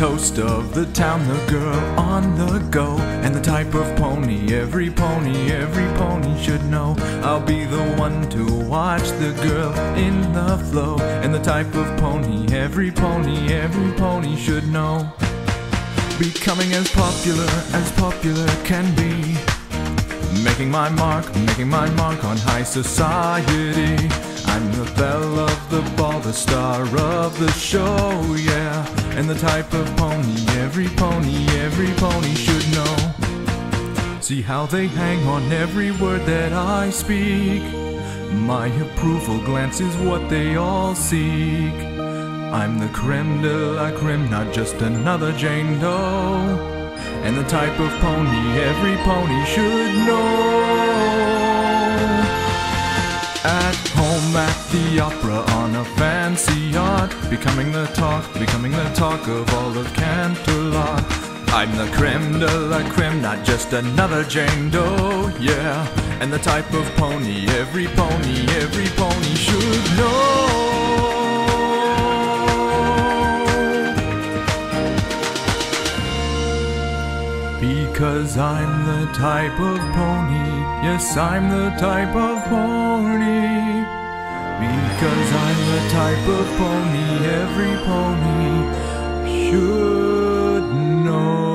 toast of the town, the girl on the go, and the type of pony every pony should know. I'll be the one to watch the girl in the flow, and the type of pony every pony should know. Becoming as popular can be, making my mark on high society. I'm the belle of the ball, the star of the show, yeah. And the type of pony every pony should know. See how they hang on every word that I speak. My approval glance is what they all seek. I'm the creme de la creme, not just another Jane Doe. And the type of pony every pony should know. At home, at the opera, on a fancy yacht, becoming the talk of all of Canterlot. I'm the creme de la creme, not just another Jane Doe, yeah. And the type of pony every pony should know. Because I'm the type of pony, yes, I'm the type of pony. Because I'm the type of pony every pony should know.